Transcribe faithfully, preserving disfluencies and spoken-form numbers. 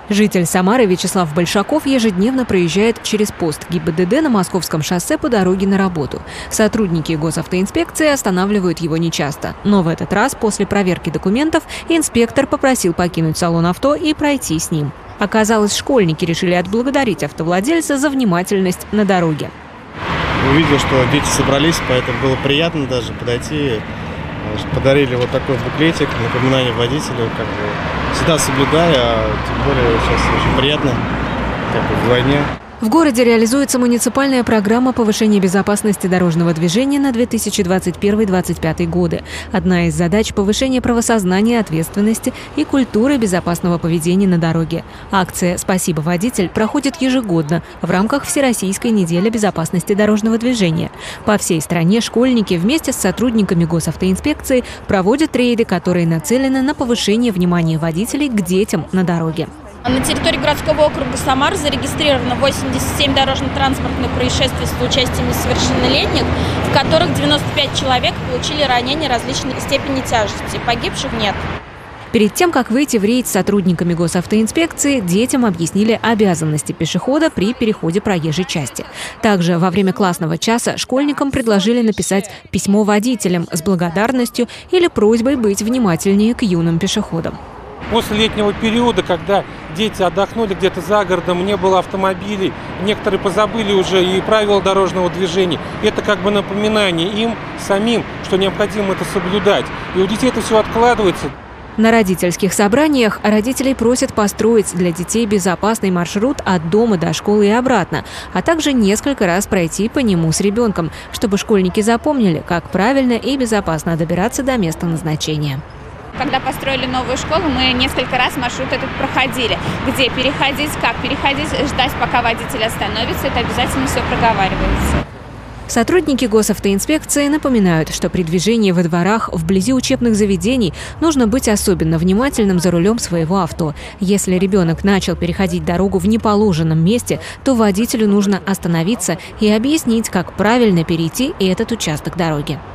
Житель Самары Вячеслав Большаков ежедневно проезжает через пост ГИБДД на Московском шоссе по дороге на работу. Сотрудники госавтоинспекции останавливают его нечасто. Но в этот раз после проверки документов инспектор попросил покинуть салон авто и пройти с ним. Оказалось, школьники решили отблагодарить автовладельца за внимательность на дороге. Увидел, что дети собрались, поэтому было приятно даже подойти. Подарили вот такой буклетик, напоминание водителю, как бы всегда соблюдая, а тем более сейчас очень приятно, как бы в войне. В городе реализуется муниципальная программа повышения безопасности дорожного движения на две тысячи двадцать первый — две тысячи двадцать пятый годы. Одна из задач – повышение правосознания, ответственности и культуры безопасного поведения на дороге. Акция «Спасибо, водитель» проходит ежегодно в рамках Всероссийской недели безопасности дорожного движения. По всей стране школьники вместе с сотрудниками госавтоинспекции проводят рейды, которые нацелены на повышение внимания водителей к детям на дороге. На территории городского округа Самар зарегистрировано восемьдесят семь дорожно-транспортных происшествий с участием несовершеннолетних, в которых девяносто пять человек получили ранения различной степени тяжести. Погибших нет. Перед тем, как выйти в рейд с сотрудниками госавтоинспекции, детям объяснили обязанности пешехода при переходе проезжей части. Также во время классного часа школьникам предложили написать письмо водителям с благодарностью или просьбой быть внимательнее к юным пешеходам. После летнего периода, когда дети отдохнули где-то за городом, не было автомобилей, некоторые позабыли уже и правила дорожного движения. Это как бы напоминание им самим, что необходимо это соблюдать. И у детей это все откладывается. На родительских собраниях родителей просят построить для детей безопасный маршрут от дома до школы и обратно, а также несколько раз пройти по нему с ребенком, чтобы школьники запомнили, как правильно и безопасно добираться до места назначения. Когда построили новую школу, мы несколько раз маршрут этот проходили. Где переходить, как переходить, ждать, пока водитель остановится. Это обязательно все проговаривается. Сотрудники госавтоинспекции напоминают, что при движении во дворах вблизи учебных заведений нужно быть особенно внимательным за рулем своего авто. Если ребенок начал переходить дорогу в неположенном месте, то водителю нужно остановиться и объяснить, как правильно перейти этот участок дороги.